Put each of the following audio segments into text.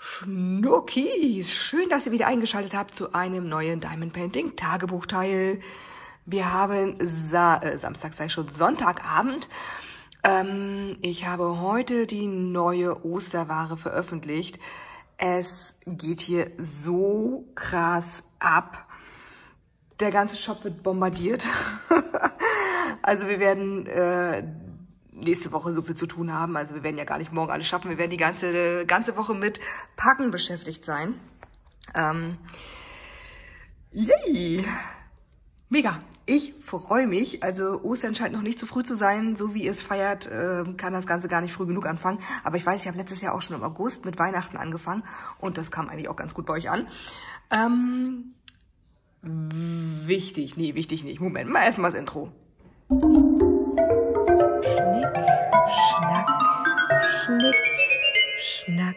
Schnuckis, schön, dass ihr wieder eingeschaltet habt zu einem neuen Diamond Painting Tagebuchteil. Wir haben Samstag, sei schon Sonntagabend. Ich habe heute die neue Osterware veröffentlicht. Es geht hier so krass ab. Der ganze Shop wird bombardiert. Also wir werden nächste Woche so viel zu tun haben. Also wir werden ja gar nicht morgen alles schaffen. Wir werden die ganze Woche mit Packen beschäftigt sein. Yay! Mega! Ich freue mich. Also Ostern scheint noch nicht zu früh zu sein. So wie ihr es feiert, kann das Ganze gar nicht früh genug anfangen. Aber ich weiß, ich habe letztes Jahr auch schon im August mit Weihnachten angefangen. Und das kam eigentlich auch ganz gut bei euch an. Wichtig nicht. Moment, mal erstmal das Intro. Schnick, schnack, schnick, schnack.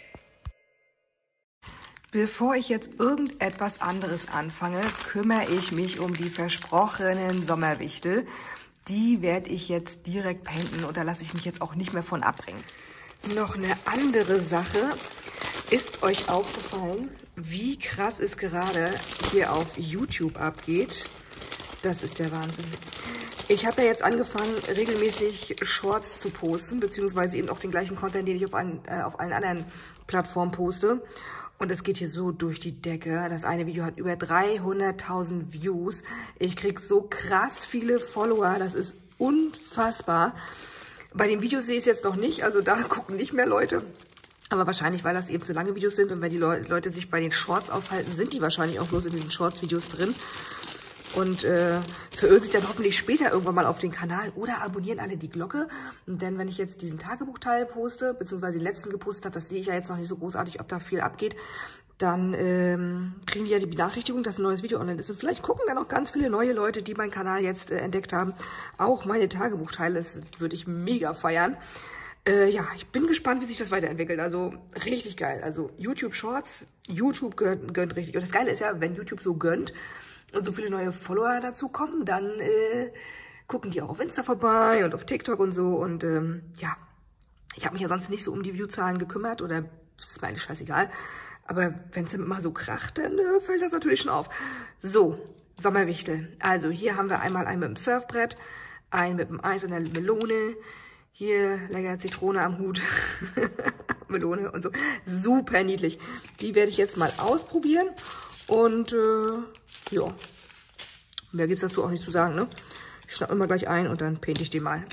Bevor ich jetzt irgendetwas anderes anfange, kümmere ich mich um die versprochenen Sommerwichtel. Die werde ich jetzt direkt painten und da lasse ich mich jetzt auch nicht mehr von abbringen. Noch eine andere Sache. Ist euch aufgefallen, wie krass es gerade hier auf YouTube abgeht? Das ist der Wahnsinn. Ich habe ja jetzt angefangen, regelmäßig Shorts zu posten, beziehungsweise eben auch den gleichen Content, den ich auf allen anderen Plattformen poste. Und es geht hier so durch die Decke. Das eine Video hat über 300.000 Views. Ich kriege so krass viele Follower, das ist unfassbar. Bei den Videos sehe ich es jetzt noch nicht, also da gucken nicht mehr Leute. Aber wahrscheinlich, weil das eben zu lange Videos sind und wenn die Leute sich bei den Shorts aufhalten, sind die wahrscheinlich auch bloß in diesen Shorts-Videos drin. Und verirren sich dann hoffentlich später irgendwann mal auf den Kanal oder abonnieren alle die Glocke. Denn wenn ich jetzt diesen Tagebuchteil poste, beziehungsweise den letzten gepostet habe, das sehe ich ja jetzt noch nicht so großartig, ob da viel abgeht, dann kriegen die ja die Benachrichtigung, dass ein neues Video online ist. Und vielleicht gucken dann auch ganz viele neue Leute, die meinen Kanal jetzt entdeckt haben, auch meine Tagebuchteile. Das würde ich mega feiern. Ja, ich bin gespannt, wie sich das weiterentwickelt. Also richtig geil. Also YouTube Shorts, YouTube gönnt richtig. Und das Geile ist ja, wenn YouTube so gönnt und so viele neue Follower dazu kommen, dann gucken die auch auf Insta vorbei und auf TikTok und so. Und ja, ich habe mich ja sonst nicht so um die Viewzahlen gekümmert oder ist mir eigentlich scheißegal. Aber wenn es mal so kracht, dann fällt das natürlich schon auf. So, Sommerwichtel. Also hier haben wir einmal einen mit dem Surfbrett, einen mit dem Eis und der Melone. Hier lecker Zitrone am Hut, Melone und so. Super niedlich. Die werde ich jetzt mal ausprobieren. Und ja, mehr gibt es dazu auch nicht zu sagen, ne? Ich schnappe mir mal gleich ein und dann painte ich den mal.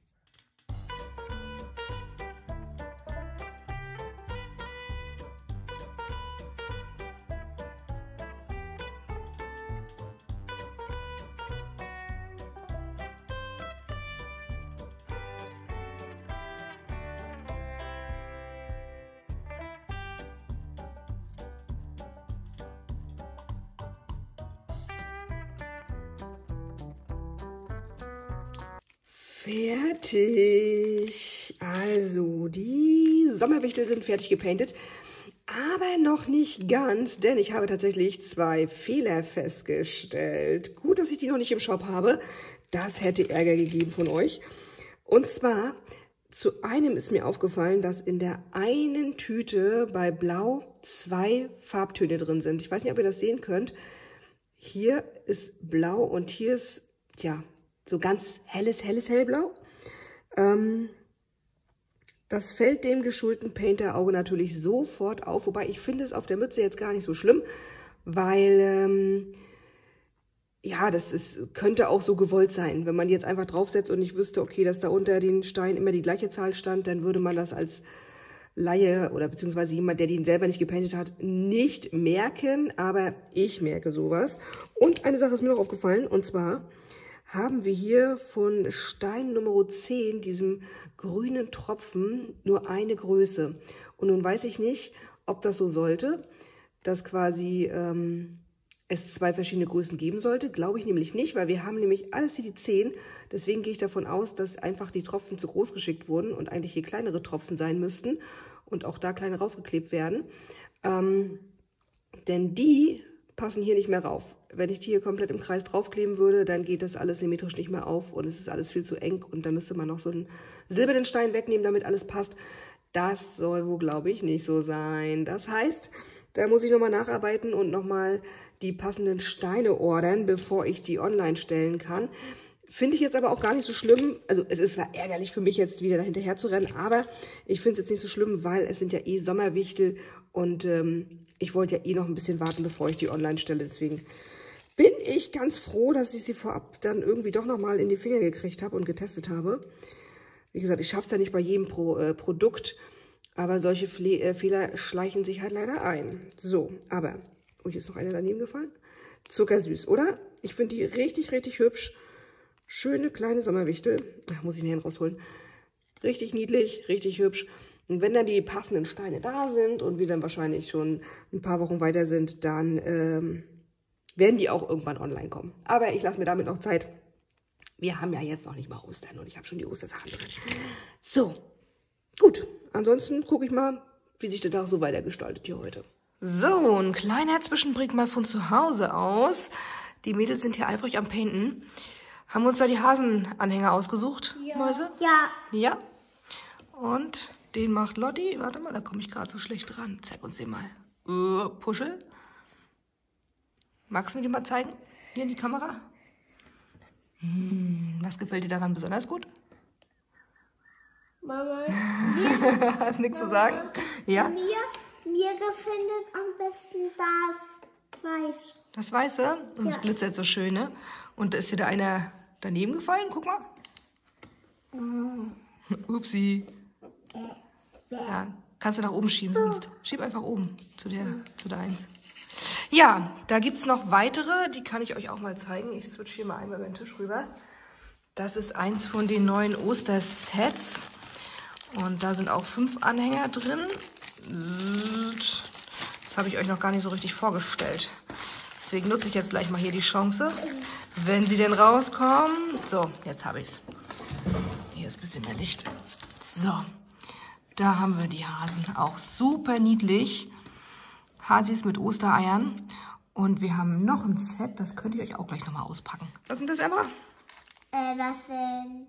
Fertig. Also, die Sommerwichtel sind fertig gepaintet, aber noch nicht ganz, denn ich habe tatsächlich 2 Fehler festgestellt. Gut, dass ich die noch nicht im Shop habe. Das hätte Ärger gegeben von euch. Und zwar, zu einem ist mir aufgefallen, dass in der einen Tüte bei Blau 2 Farbtöne drin sind. Ich weiß nicht, ob ihr das sehen könnt. Hier ist Blau und hier ist, ja, so ganz helles Hellblau. Das fällt dem geschulten Painter-Auge natürlich sofort auf. Wobei ich finde es auf der Mütze jetzt gar nicht so schlimm, weil, ja, könnte auch so gewollt sein. Wenn man jetzt einfach draufsetzt und ich wüsste, okay, dass da unter den Steinen immer die gleiche Zahl stand, dann würde man das als Laie oder beziehungsweise jemand, der den selber nicht gepaintet hat, nicht merken. Aber ich merke sowas. Und eine Sache ist mir noch aufgefallen, und zwar haben wir hier von Stein Nummer 10, diesem grünen Tropfen, nur eine Größe. Und nun weiß ich nicht, ob das so sollte, dass quasi es 2 verschiedene Größen geben sollte. Glaube ich nämlich nicht, weil wir haben nämlich alles hier die 10. Deswegen gehe ich davon aus, dass einfach die Tropfen zu groß geschickt wurden und eigentlich hier kleinere Tropfen sein müssten und auch da kleine raufgeklebt werden. Denn die passen hier nicht mehr rauf. Wenn ich die hier komplett im Kreis draufkleben würde, dann geht das alles symmetrisch nicht mehr auf und es ist alles viel zu eng und da müsste man noch so einen silbernen Stein wegnehmen, damit alles passt. Das soll wohl, glaube ich, nicht so sein. Das heißt, da muss ich nochmal nacharbeiten und nochmal die passenden Steine ordern, bevor ich die online stellen kann. Finde ich jetzt aber auch gar nicht so schlimm. Also es ist zwar ärgerlich für mich jetzt wieder dahinterher zu rennen, aber ich finde es jetzt nicht so schlimm, weil es sind ja eh Sommerwichtel und ich wollte ja eh noch ein bisschen warten, bevor ich die online stelle. Deswegen bin ich ganz froh, dass ich sie vorab dann irgendwie doch nochmal in die Finger gekriegt habe und getestet habe. Wie gesagt, ich schaffe es ja nicht bei jedem Produkt, aber solche Fehler schleichen sich halt leider ein. So, aber, oh, hier ist noch einer daneben gefallen. Zuckersüß, oder? Ich finde die richtig, richtig hübsch. Schöne kleine Sommerwichtel. Ach, muss ich den rausholen. Richtig niedlich, richtig hübsch. Und wenn dann die passenden Steine da sind und wir dann wahrscheinlich schon ein paar Wochen weiter sind, dann werden die auch irgendwann online kommen. Aber ich lasse mir damit noch Zeit. Wir haben ja jetzt noch nicht mal Ostern und ich habe schon die Ostersachen drin. So, gut. Ansonsten gucke ich mal, wie sich der Tag so weiter gestaltet hier heute. So, ein kleiner Zwischenblick mal von zu Hause aus. Die Mädels sind hier eifrig am Painten. Haben wir uns da die Hasenanhänger ausgesucht, ja. Mäuse? Ja. Ja. Und den macht Lotti. Warte mal, da komme ich gerade so schlecht ran. Zeig uns den mal. Puschel. Magst du mir den mal zeigen? Hier in die Kamera. Was gefällt dir daran besonders gut? Mama, Hast nichts zu sagen? Ja? Mir gefällt am besten das Weiß. Das Weiße? Und es glitzert so schön, ne? Und ist dir da einer daneben gefallen? Guck mal. Upsi. Ja, kannst du nach oben schieben sonst. Schieb einfach oben zu der 1. Ja, da gibt es noch weitere, die kann ich euch auch mal zeigen. Ich switch hier mal einmal über den Tisch rüber. Das ist eins von den neuen Ostersets. Und da sind auch 5 Anhänger drin. Das habe ich euch noch gar nicht so richtig vorgestellt. Deswegen nutze ich jetzt gleich mal hier die Chance, wenn sie denn rauskommen. So, jetzt habe ich es. Hier ist ein bisschen mehr Licht. So, da haben wir die Hasen. Auch super niedlich. Hasis mit Ostereiern. Und wir haben noch ein Set, das könnt ihr euch auch gleich nochmal auspacken. Was sind das, Emma? Das sind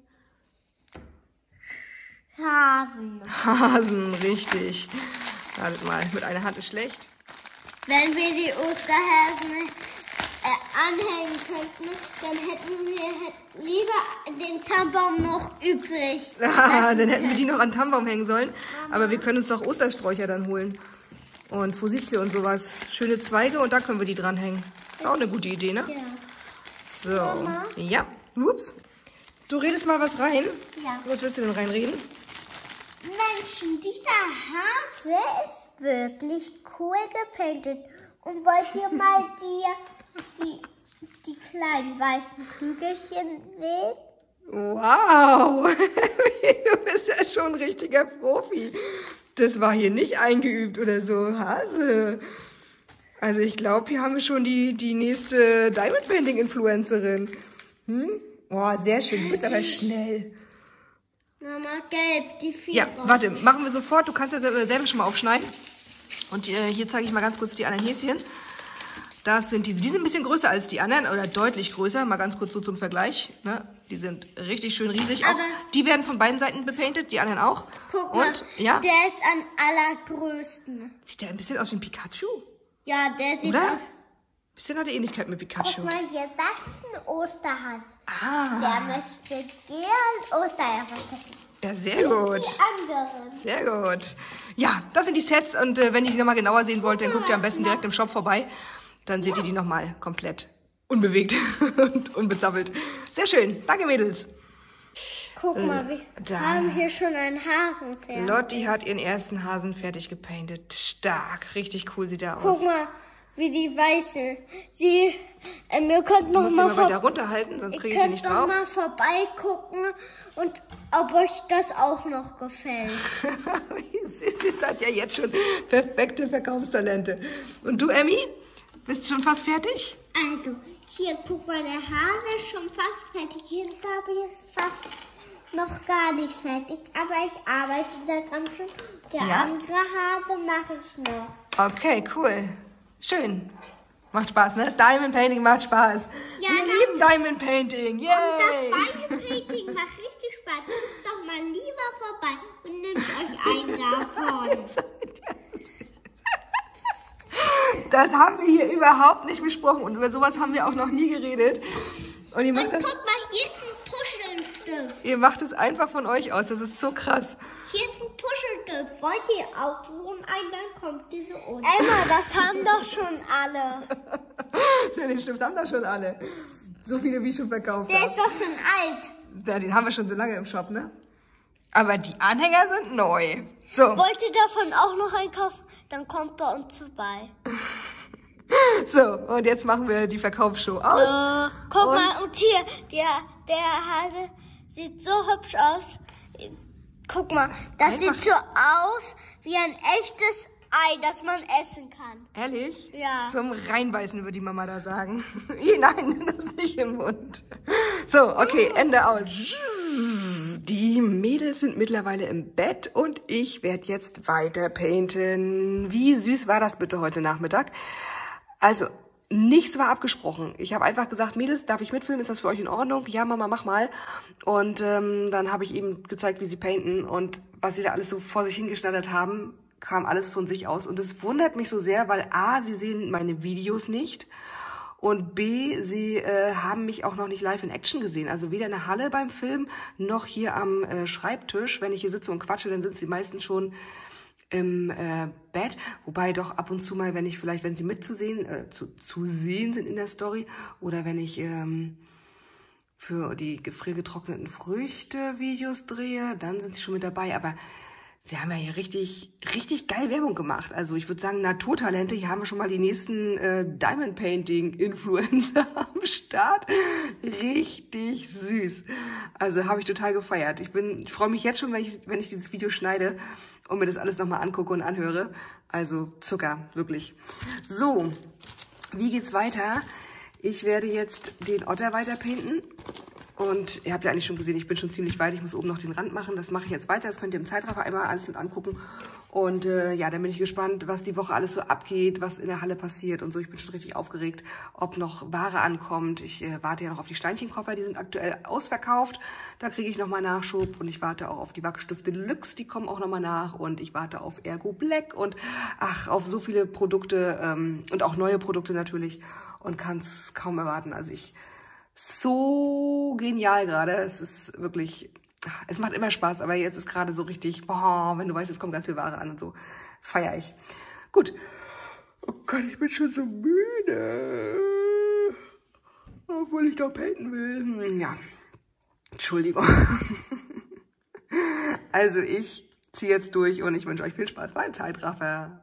Hasen. Hasen, richtig. Wartet mal, mit einer Hand ist schlecht. Wenn wir die Osterhasen anhängen könnten, dann hätten wir lieber den Tannenbaum noch übrig. Dann hätten wir die noch an den Tannenbaum hängen sollen. Aber wir können uns doch Ostersträucher dann holen. Und Fositie und sowas. Schöne Zweige und da können wir die dranhängen. Ist auch eine gute Idee, ne? Ja. So. Mama? Ja. Ups. Du redest mal was rein. Ja. Was willst du denn reinreden? Menschen, dieser Hase ist wirklich cool gepaintet. Und wollt ihr mal die kleinen weißen Kügelchen sehen? Wow. Du bist ja schon ein richtiger Profi. Das war hier nicht eingeübt oder so. Hase. Also ich glaube, hier haben wir schon die nächste Diamond Painting Influencerin. Oh, sehr schön. Du bist aber schnell. Mama, gelb, die Vierer. Ja, warte, machen wir sofort. Du kannst ja selber schon mal aufschneiden. Und hier zeige ich mal ganz kurz die anderen Häschen. Das sind diese. Die sind ein bisschen größer als die anderen oder deutlich größer. Mal ganz kurz so zum Vergleich. Ne? Die sind richtig schön riesig. Auch die werden von beiden Seiten bepaintet, die anderen auch. Guck mal, ja? der ist am allergrößten. Sieht der ein bisschen aus wie ein Pikachu? Ja, der sieht Oder? aus. Ein bisschen hat er Ähnlichkeit mit Pikachu. Guck mal hier, das ist ein Osterhase. Ah. Der möchte gern Ostereier verstecken. Ja, sehr gut. Die anderen. Sehr gut. Ja, das sind die Sets und wenn ihr die nochmal genauer sehen wollt, dann guckt ihr am besten direkt im Shop vorbei. Dann seht ihr die nochmal komplett unbewegt und unbezappelt. Sehr schön. Danke, Mädels. Guck mal, wir haben hier schon einen Hasen fertig. Lotti hat ihren ersten Hasen fertig gepaintet. Stark. Richtig cool sieht er aus. Guck mal, wie die weiße. Ihr könnt noch Musst du mal weiter runterhalten, sonst kriege ich die nicht drauf. Ihr könnt noch mal vorbeigucken und ob euch das auch noch gefällt. Sie hat ja jetzt schon perfekte Verkaufstalente. Und du, Emmy? Bist du schon fast fertig? Also, hier, guck mal, der Hase ist schon fast fertig. Hier, glaube ich, ist fast noch gar nicht fertig. Aber ich arbeite daran schon. Der andere Hase mache ich noch. Okay, cool. Schön. Macht Spaß, ne? Diamond Painting macht Spaß. Ja, wir lieben Diamond Painting. Yay! Und das Diamond Painting macht richtig Spaß. Guck doch mal mal lieber vorbei und nehmt euch einen davon. Das haben wir hier überhaupt nicht besprochen und über sowas haben wir auch noch nie geredet. Und ihr macht das. Guck mal, hier ist ein Puschelstift. Ihr macht es einfach von euch aus, das ist so krass. Hier ist ein Puschelstift. Wollt ihr auch so einen? Dann kommt diese unten. Emma, das haben doch schon alle. Ja, den Stift haben doch schon alle. So viele, wie ich schon verkauft habe. Der ist doch schon alt. Ja, den haben wir schon so lange im Shop, ne? Aber die Anhänger sind neu. So. Wollt ihr davon auch noch einen kaufen? Dann kommt bei uns vorbei. So, und jetzt machen wir die Verkaufsshow aus. Guck mal, und hier, der Hase sieht so hübsch aus. Guck mal, das sieht so aus wie ein echtes Ei, das man essen kann. Ehrlich? Ja. Zum Reinbeißen, würde die Mama da sagen. Nein, das nicht im Mund. So, okay, Ende aus. Die Mädels sind mittlerweile im Bett und ich werde jetzt weiter painten. Wie süß war das bitte heute Nachmittag? Also, nichts war abgesprochen. Ich habe einfach gesagt, Mädels, darf ich mitfilmen? Ist das für euch in Ordnung? Ja, Mama, mach mal. Und dann habe ich ihm gezeigt, wie sie painten und was sie da alles so vor sich hingeschneidert haben, kam alles von sich aus. Und es wundert mich so sehr, weil A, sie sehen meine Videos nicht und B, sie haben mich auch noch nicht live in Action gesehen. Also weder in der Halle beim Film, noch hier am Schreibtisch. Wenn ich hier sitze und quatsche, dann sind sie meistens schon im Bett, wobei doch ab und zu mal, wenn sie mitzusehen, zu sehen sind in der Story oder wenn ich für die gefriergetrockneten Früchte Videos drehe, dann sind sie schon mit dabei, aber sie haben ja hier richtig geil Werbung gemacht. Also ich würde sagen, Naturtalente, hier haben wir schon mal die nächsten Diamond Painting Influencer am Start. Richtig süß. Also habe ich total gefeiert. Ich freue mich jetzt schon, wenn ich dieses Video schneide und mir das alles nochmal angucke und anhöre. Also Zucker, wirklich. So, wie geht's weiter? Ich werde jetzt den Otter weiter painten. Und ihr habt ja eigentlich schon gesehen, ich bin schon ziemlich weit. Ich muss oben noch den Rand machen. Das mache ich jetzt weiter. Das könnt ihr im Zeitraffer einmal alles mit angucken. Und ja, dann bin ich gespannt, was die Woche alles so abgeht, was in der Halle passiert und so. Ich bin schon richtig aufgeregt, ob noch Ware ankommt. Ich warte ja noch auf die Steinchenkoffer, die sind aktuell ausverkauft. Da kriege ich nochmal Nachschub. Und ich warte auch auf die Wachsstifte Deluxe, die kommen auch nochmal nach. Und ich warte auf Ergo Black und auf so viele Produkte und auch neue Produkte natürlich. Und kann es kaum erwarten. Also so genial gerade. Es ist wirklich, es macht immer Spaß, aber jetzt ist gerade so richtig, wenn du weißt, es kommt ganz viel Ware an und so, feiere ich. Gut. Oh Gott, ich bin schon so müde. Obwohl ich doch painten will. Ja, Entschuldigung. Also ich ziehe jetzt durch und ich wünsche euch viel Spaß beim Zeitraffer.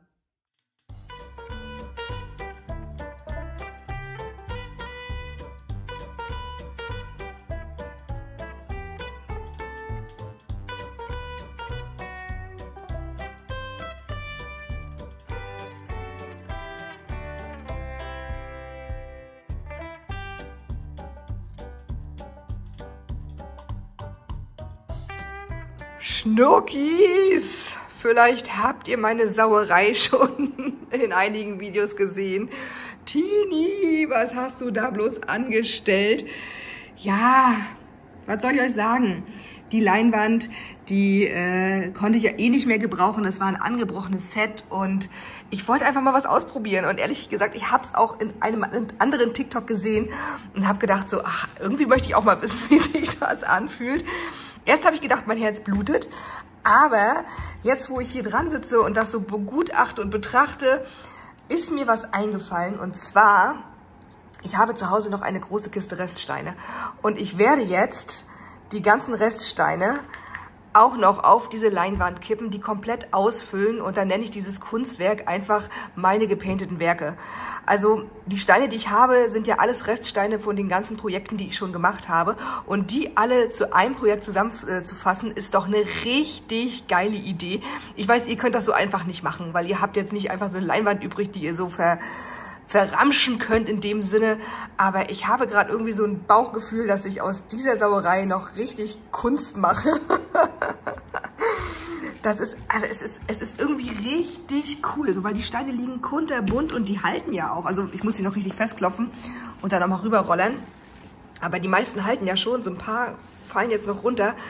Schnuckis! Vielleicht habt ihr meine Sauerei schon in einigen Videos gesehen. Tini, was hast du da bloß angestellt? Ja, was soll ich euch sagen? Die Leinwand, die konnte ich ja eh nicht mehr gebrauchen. Das war ein angebrochenes Set und ich wollte einfach mal was ausprobieren. Und ehrlich gesagt, ich habe es auch in einem anderen TikTok gesehen und habe gedacht so, ach, irgendwie möchte ich auch mal wissen, wie sich das anfühlt. Erst habe ich gedacht, mein Herz blutet, aber jetzt, wo ich hier dran sitze und das so begutachte und betrachte, ist mir was eingefallen. Und zwar, ich habe zu Hause noch eine große Kiste Reststeine und ich werde jetzt die ganzen Reststeine auch noch auf diese Leinwand kippen, die komplett ausfüllen und dann nenne ich dieses Kunstwerk einfach meine gepainteten Werke. Also die Steine, die ich habe, sind ja alles Reststeine von den ganzen Projekten, die ich schon gemacht habe und die alle zu einem Projekt zusammenzufassen, ist doch eine richtig geile Idee. Ich weiß, ihr könnt das so einfach nicht machen, weil ihr habt jetzt nicht einfach so eine Leinwand übrig, die ihr so verramschen könnt in dem Sinne, aber ich habe gerade irgendwie so ein Bauchgefühl, dass ich aus dieser Sauerei noch richtig Kunst mache. Es ist irgendwie richtig cool, so, weil die Steine liegen kunterbunt und die halten ja auch. Also ich muss sie noch richtig festklopfen und dann auch mal rüberrollern. Aber die meisten halten ja schon, so ein paar fallen jetzt noch runter.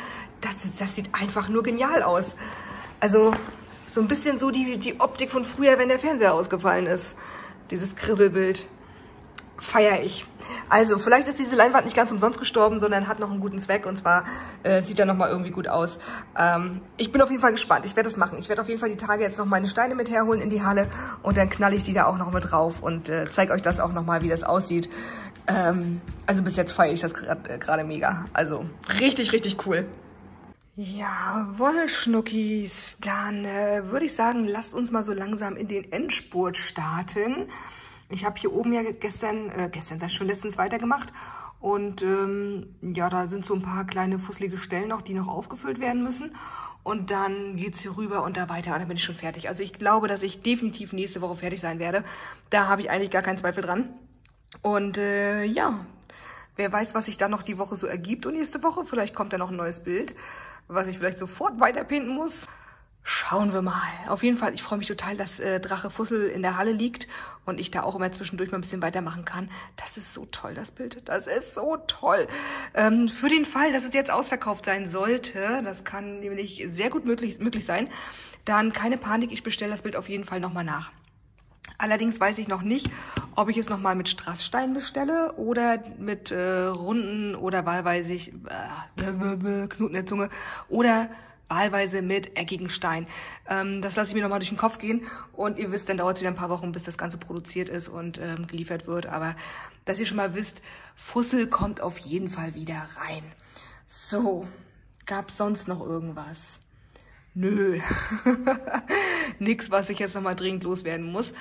das sieht einfach nur genial aus. Also so ein bisschen so die Optik von früher, wenn der Fernseher ausgefallen ist. Dieses Krisselbild. Feiere ich. Also, vielleicht ist diese Leinwand nicht ganz umsonst gestorben, sondern hat noch einen guten Zweck. Und zwar sieht er nochmal irgendwie gut aus. Ich bin auf jeden Fall gespannt. Ich werde das machen. Ich werde auf jeden Fall die Tage jetzt noch meine Steine mit herholen in die Halle. Und dann knalle ich die da auch noch mit drauf und zeige euch das auch nochmal, wie das aussieht. Also bis jetzt feiere ich das gerade mega. Also richtig, richtig cool. Jawohl, Schnuckis. Dann würde ich sagen, lasst uns mal so langsam in den Endspurt starten. Ich habe hier oben ja letztens weitergemacht. Und ja, da sind so ein paar kleine fusselige Stellen noch, die noch aufgefüllt werden müssen. Und dann geht's hier rüber und da weiter. Und dann bin ich schon fertig. Also ich glaube, dass ich definitiv nächste Woche fertig sein werde. Da habe ich eigentlich gar keinen Zweifel dran. Und ja, wer weiß, was sich dann noch die Woche so ergibt. Und nächste Woche, vielleicht kommt da noch ein neues Bild, was ich vielleicht sofort weiterpinden muss. Schauen wir mal. Auf jeden Fall, ich freue mich total, dass Drache Fussel in der Halle liegt und ich da auch immer zwischendurch mal ein bisschen weitermachen kann. Das ist so toll, das Bild. Das ist so toll. Für den Fall, dass es jetzt ausverkauft sein sollte, das kann nämlich sehr gut möglich sein, dann keine Panik, ich bestelle das Bild auf jeden Fall nochmal nach. Allerdings weiß ich noch nicht, ob ich es nochmal mit Strassstein bestelle oder mit runden oder wahlweise Knoten in der Zunge oder wahlweise mit eckigen Stein. Das lasse ich mir nochmal durch den Kopf gehen und ihr wisst, dann dauert es wieder ein paar Wochen, bis das Ganze produziert ist und geliefert wird. Aber dass ihr schon mal wisst, Fussel kommt auf jeden Fall wieder rein. So, gab es sonst noch irgendwas? Nö, nix, was ich jetzt nochmal dringend loswerden muss.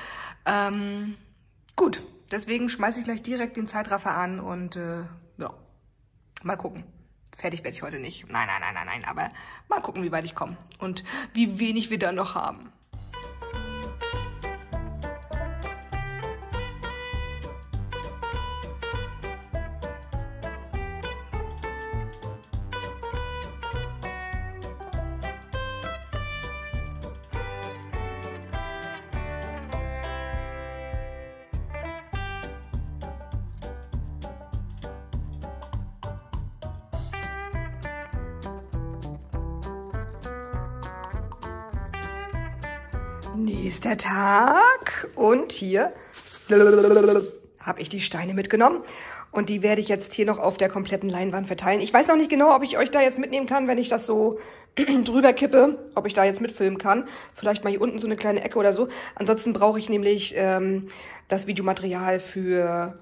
Gut, deswegen schmeiße ich gleich direkt den Zeitraffer an und ja, mal gucken. Fertig werde ich heute nicht. Nein, aber mal gucken, wie weit ich komme und wie wenig wir da noch haben. Nächster Tag und hier habe ich die Steine mitgenommen und die werde ich jetzt hier noch auf der kompletten Leinwand verteilen. Ich weiß noch nicht genau, ob ich euch da jetzt mitnehmen kann, wenn ich das so drüber kippe, ob ich da jetzt mitfilmen kann. Vielleicht mal hier unten so eine kleine Ecke oder so. Ansonsten brauche ich nämlich das Videomaterial für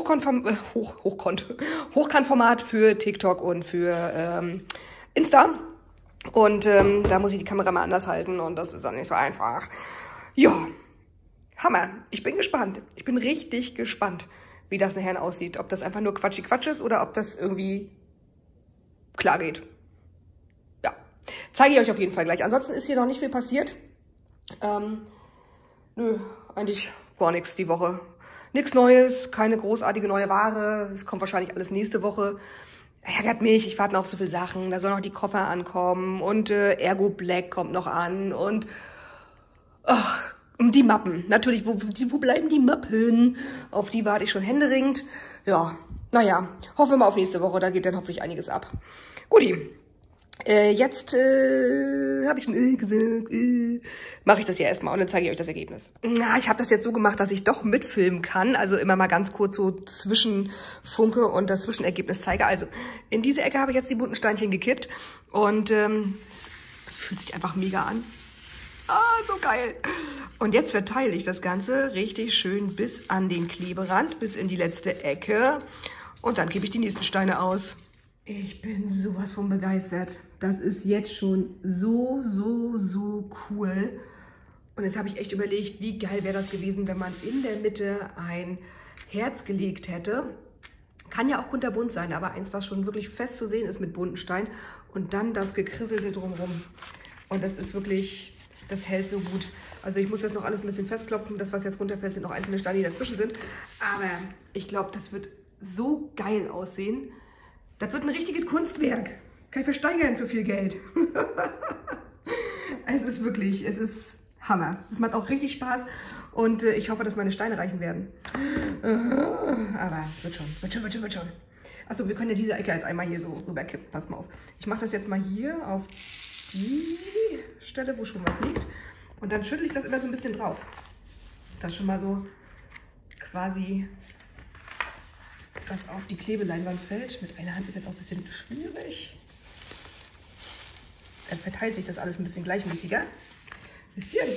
Hochkantformat für TikTok und für Insta. Und da muss ich die Kamera mal anders halten und das ist dann nicht so einfach. Ja, Hammer. Ich bin gespannt. Ich bin richtig gespannt, wie das nachher aussieht. Ob das einfach nur Quatsch ist oder ob das irgendwie klar geht. Ja, zeige ich euch auf jeden Fall gleich. Ansonsten ist hier noch nicht viel passiert. Nö, eigentlich gar nichts die Woche. Nichts Neues, keine großartige neue Ware. Es kommt wahrscheinlich alles nächste Woche. Ärgert mich, ich warte noch auf so viele Sachen. Da sollen noch die Koffer ankommen und Ergo Black kommt noch an und die Mappen. Natürlich, wo bleiben die Mappen? Auf die warte ich schon händeringend. Ja, naja, hoffen wir mal auf nächste Woche, da geht dann hoffentlich einiges ab. Guti, jetzt habe ich schon gesagt, mache ich das ja erstmal und dann zeige ich euch das Ergebnis. Na, ich habe das jetzt so gemacht, dass ich doch mitfilmen kann, also immer mal ganz kurz so Zwischenfunke und das Zwischenergebnis zeige. Also in diese Ecke habe ich jetzt die bunten Steinchen gekippt und es fühlt sich einfach mega an. Ah, so geil. Und jetzt verteile ich das Ganze richtig schön bis an den Kleberand, bis in die letzte Ecke und dann gebe ich die nächsten Steine aus. Ich bin sowas von begeistert. Das ist jetzt schon so cool. Und jetzt habe ich echt überlegt, wie geil wäre das gewesen, wenn man in der Mitte ein Herz gelegt hätte. Kann ja auch kunterbunt sein, aber eins, was schon wirklich fest zu sehen ist mit bunten Steinen. Und dann das Gekrisselte drumherum. Und das ist wirklich, das hält so gut. Also ich muss das noch alles ein bisschen festklopfen. Das, was jetzt runterfällt, sind noch einzelne Steine, die dazwischen sind. Aber ich glaube, das wird so geil aussehen. Das wird ein richtiges Kunstwerk. Kann ich versteigern für viel Geld. Es ist wirklich, es ist Hammer. Es macht auch richtig Spaß und ich hoffe, dass meine Steine reichen werden. Aber wird schon. Achso, wir können ja diese Ecke jetzt einmal hier so rüberkippen. Passt mal auf. Ich mache das jetzt mal hier auf die Stelle, wo schon was liegt. Und dann schüttle ich das immer so ein bisschen drauf. Das schon mal so quasi das auf die Klebeleinwand fällt. Mit einer Hand ist jetzt auch ein bisschen schwierig. Dann verteilt sich das alles ein bisschen gleichmäßiger. Wisst ihr?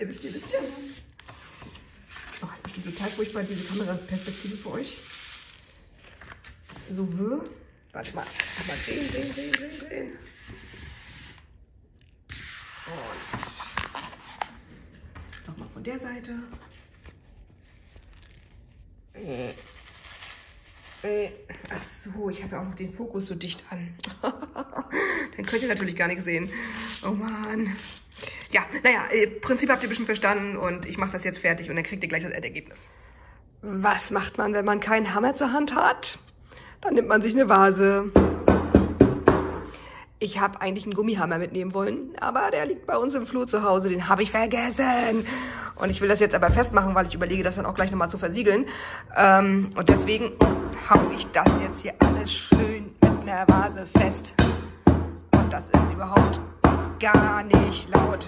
Oh, ist bestimmt total furchtbar, diese Kameraperspektive für euch. So wirr. Warte mal. Mal drehen. Und nochmal von der Seite. Ach so, ich habe ja auch noch den Fokus so dicht an. Den könnt ihr natürlich gar nicht sehen. Oh Mann. Ja, naja, im Prinzip habt ihr bestimmt verstanden und ich mache das jetzt fertig und dann kriegt ihr gleich das Endergebnis. Was macht man, wenn man keinen Hammer zur Hand hat? Dann nimmt man sich eine Vase. Ich habe eigentlich einen Gummihammer mitnehmen wollen, aber der liegt bei uns im Flur zu Hause, den habe ich vergessen. Und ich will das jetzt aber festmachen, weil ich überlege, das dann auch gleich nochmal zu versiegeln. Und deswegen haue ich das jetzt hier alles schön mit einer Vase fest. Und das ist überhaupt gar nicht laut.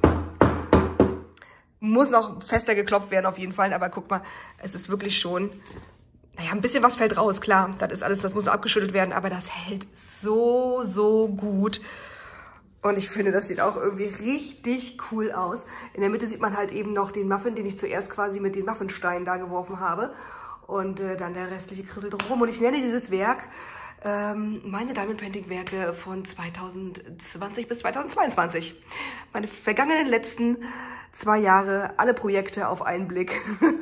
Muss noch fester geklopft werden auf jeden Fall, aber guck mal, es ist wirklich schon... Naja, ein bisschen was fällt raus, klar. Das ist alles, das muss abgeschüttelt werden, aber das hält so gut. Und ich finde, das sieht auch irgendwie richtig cool aus. In der Mitte sieht man halt eben noch den Muffin, den ich zuerst quasi mit den Muffinsteinen da geworfen habe. Und dann der restliche Krissel drumherum. Und ich nenne dieses Werk meine Diamond Painting Werke von 2020 bis 2022. Meine vergangenen letzten 2 Jahre, alle Projekte auf einen Blick.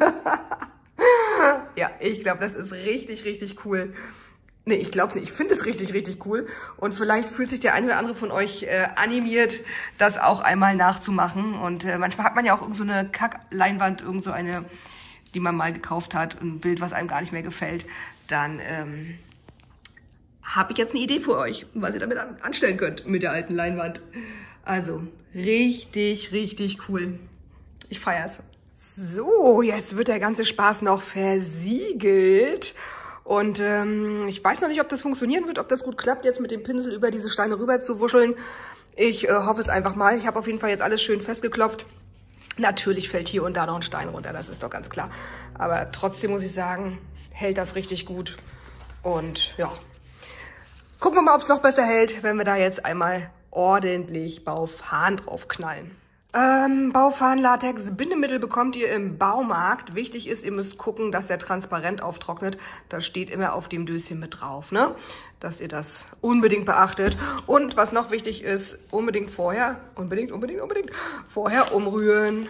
Ja, ich glaube, das ist richtig cool. Nee, ich glaube nicht. Ich finde es richtig cool. Und vielleicht fühlt sich der eine oder andere von euch animiert, das auch einmal nachzumachen. Und manchmal hat man ja auch irgend so eine Kackleinwand, irgend so eine, die man mal gekauft hat, ein Bild, was einem gar nicht mehr gefällt. Dann habe ich jetzt eine Idee für euch, was ihr damit anstellen könnt mit der alten Leinwand. Also, richtig cool. Ich feier's. So, jetzt wird der ganze Spaß noch versiegelt. Und ich weiß noch nicht, ob das funktionieren wird, ob das gut klappt, jetzt mit dem Pinsel über diese Steine rüber zu wuscheln. Ich hoffe es einfach mal. Ich habe auf jeden Fall jetzt alles schön festgeklopft. Natürlich fällt hier und da noch ein Stein runter, das ist doch ganz klar. Aber trotzdem muss ich sagen, hält das richtig gut. Und ja, gucken wir mal, ob es noch besser hält, wenn wir da jetzt einmal ordentlich Baufahnen drauf knallen. Baufahnen-Latex Bindemittel bekommt ihr im Baumarkt. Wichtig ist, ihr müsst gucken, dass er transparent auftrocknet. Das steht immer auf dem Döschen mit drauf, ne? Dass ihr das unbedingt beachtet. Und was noch wichtig ist, unbedingt vorher, vorher umrühren.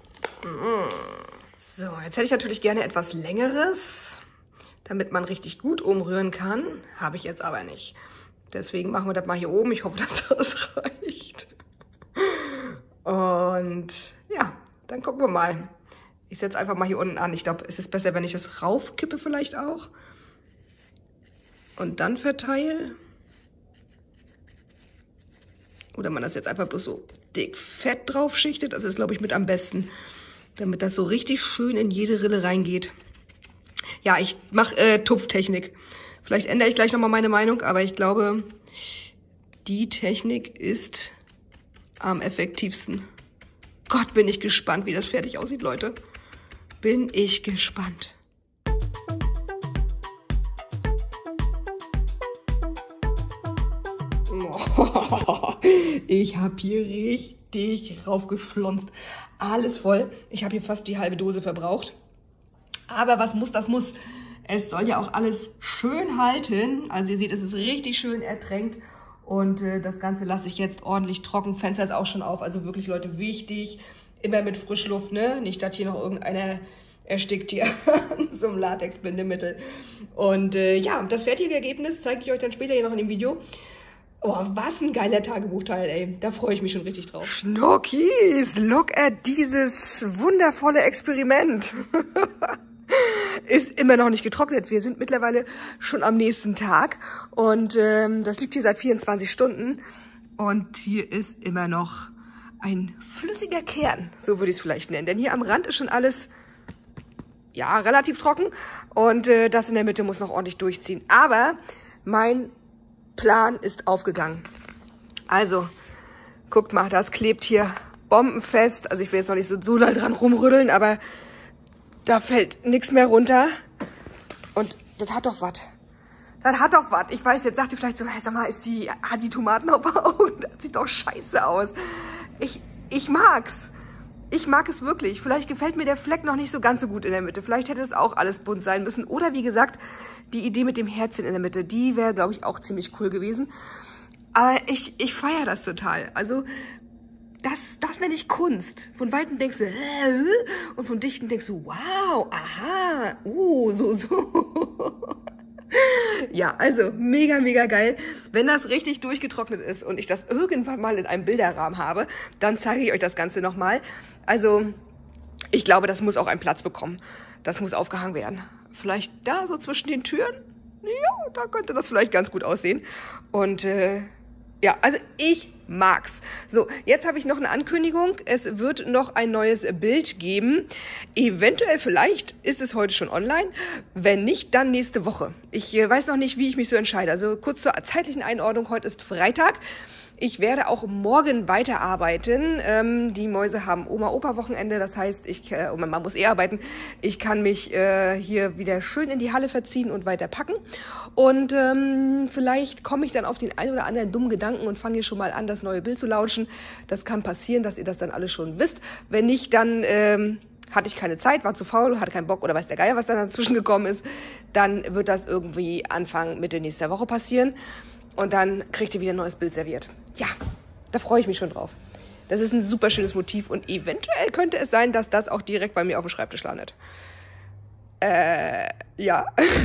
So, jetzt hätte ich natürlich gerne etwas Längeres, damit man richtig gut umrühren kann. Habe ich jetzt aber nicht. Deswegen machen wir das mal hier oben. Ich hoffe, dass das reicht. Und ja, dann gucken wir mal. Ich setze einfach mal hier unten an. Ich glaube, es ist besser, wenn ich das raufkippe vielleicht auch. Und dann verteile. Oder man das jetzt einfach bloß so dick fett drauf schichtet. Das ist, glaube ich, mit am besten. Damit das so richtig schön in jede Rille reingeht. Ja, ich mache Tupftechnik. Vielleicht ändere ich gleich nochmal meine Meinung. Aber ich glaube, die Technik ist am effektivsten. Gott, bin ich gespannt, wie das fertig aussieht, Leute. Bin ich gespannt. Ich habe hier richtig raufgeschlonzt. Alles voll. Ich habe hier fast die halbe Dose verbraucht. Aber was muss, das muss. Es soll ja auch alles schön halten. Also ihr seht, es ist richtig schön ertränkt. Und das Ganze lasse ich jetzt ordentlich trocken. Fenster ist auch schon auf. Also wirklich, Leute, wichtig. Immer mit Frischluft, ne? Nicht, dass hier noch irgendeiner erstickt hier an so einem Latex-Bindemittel. Und ja, das fertige Ergebnis zeige ich euch dann später hier noch in dem Video. Oh, was ein geiler Tagebuchteil, ey. Da freue ich mich schon richtig drauf. Schnuckis, look at dieses wundervolle Experiment. Ist immer noch nicht getrocknet. Wir sind mittlerweile schon am nächsten Tag. Und das liegt hier seit 24 Stunden. Und hier ist immer noch ein flüssiger Kern. So würde ich es vielleicht nennen. Denn hier am Rand ist schon alles ja, relativ trocken. Und das in der Mitte muss noch ordentlich durchziehen. Aber mein Plan ist aufgegangen. Also, guckt mal, das klebt hier bombenfest. Also ich will jetzt noch nicht so doll dran rumrütteln, aber da fällt nichts mehr runter. Und das hat doch was. Das hat doch was. Ich weiß, jetzt sagt ihr vielleicht so, hey, sag mal, hat die Tomaten auf den Augen? Das sieht doch scheiße aus. Ich mag's. Ich mag es wirklich. Vielleicht gefällt mir der Fleck noch nicht so ganz so gut in der Mitte. Vielleicht hätte es auch alles bunt sein müssen. Oder wie gesagt, die Idee mit dem Herzchen in der Mitte, die wäre, glaube ich, auch ziemlich cool gewesen. Aber ich feiere das total. Also, das nenne ich Kunst. Von Weitem denkst du, und von Dichten denkst du, wow, aha, so. Ja, also mega, mega geil. Wenn das richtig durchgetrocknet ist und ich das irgendwann mal in einem Bilderrahmen habe, dann zeige ich euch das Ganze nochmal. Also, ich glaube, das muss auch einen Platz bekommen. Das muss aufgehangen werden. Vielleicht da so zwischen den Türen? Ja, da könnte das vielleicht ganz gut aussehen. Und ja, also ich mag's. So, jetzt habe ich noch eine Ankündigung. Es wird noch ein neues Bild geben. Eventuell, vielleicht ist es heute schon online. Wenn nicht, dann nächste Woche. Ich weiß noch nicht, wie ich mich so entscheide. Also kurz zur zeitlichen Einordnung. Heute ist Freitag. Ich werde auch morgen weiterarbeiten. Die Mäuse haben Oma-Opa-Wochenende. Das heißt, man muss arbeiten. Ich kann mich hier wieder schön in die Halle verziehen und weiter packen. Und vielleicht komme ich dann auf den einen oder anderen dummen Gedanken und fange hier schon mal an, das neue Bild zu launchen. Das kann passieren, dass ihr das dann alles schon wisst. Wenn nicht, dann hatte ich keine Zeit, war zu faul, hatte keinen Bock oder weiß der Geier, was dann dazwischen gekommen ist. Dann wird das irgendwie Anfang, Mitte nächster Woche passieren. Und dann kriegt ihr wieder ein neues Bild serviert. Ja, da freue ich mich schon drauf. Das ist ein super schönes Motiv und eventuell könnte es sein, dass das auch direkt bei mir auf dem Schreibtisch landet. Ja.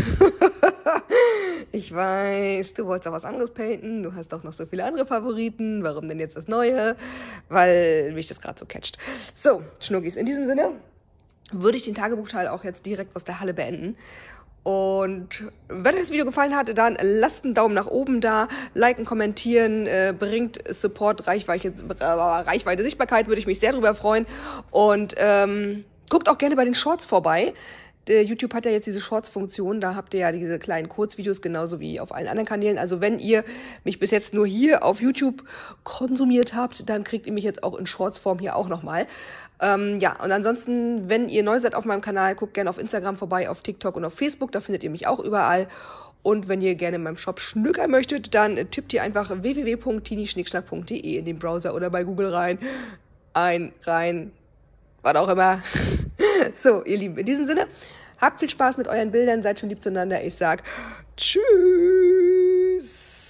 Ich weiß, du wolltest auch was anderes painten, du hast doch noch so viele andere Favoriten. Warum denn jetzt das Neue? Weil mich das gerade so catcht. So, Schnuckis, in diesem Sinne würde ich den Tagebuchteil auch jetzt direkt aus der Halle beenden. Und wenn euch das Video gefallen hat, dann lasst einen Daumen nach oben da, liken, kommentieren, bringt Support, Reichweite, Sichtbarkeit, würde ich mich sehr drüber freuen. Und guckt auch gerne bei den Shorts vorbei. YouTube hat ja jetzt diese Shorts-Funktion, da habt ihr ja diese kleinen Kurzvideos, genauso wie auf allen anderen Kanälen. Also wenn ihr mich bis jetzt nur hier auf YouTube konsumiert habt, dann kriegt ihr mich jetzt auch in Shorts-Form hier auch nochmal. Ja, und ansonsten, wenn ihr neu seid auf meinem Kanal, guckt gerne auf Instagram vorbei, auf TikTok und auf Facebook, da findet ihr mich auch überall. Und wenn ihr gerne in meinem Shop schnückern möchtet, dann tippt ihr einfach www.tinischnickschnack.de in den Browser oder bei Google rein, was auch immer. So, ihr Lieben, in diesem Sinne, habt viel Spaß mit euren Bildern, seid schon lieb zueinander. Ich sag tschüss.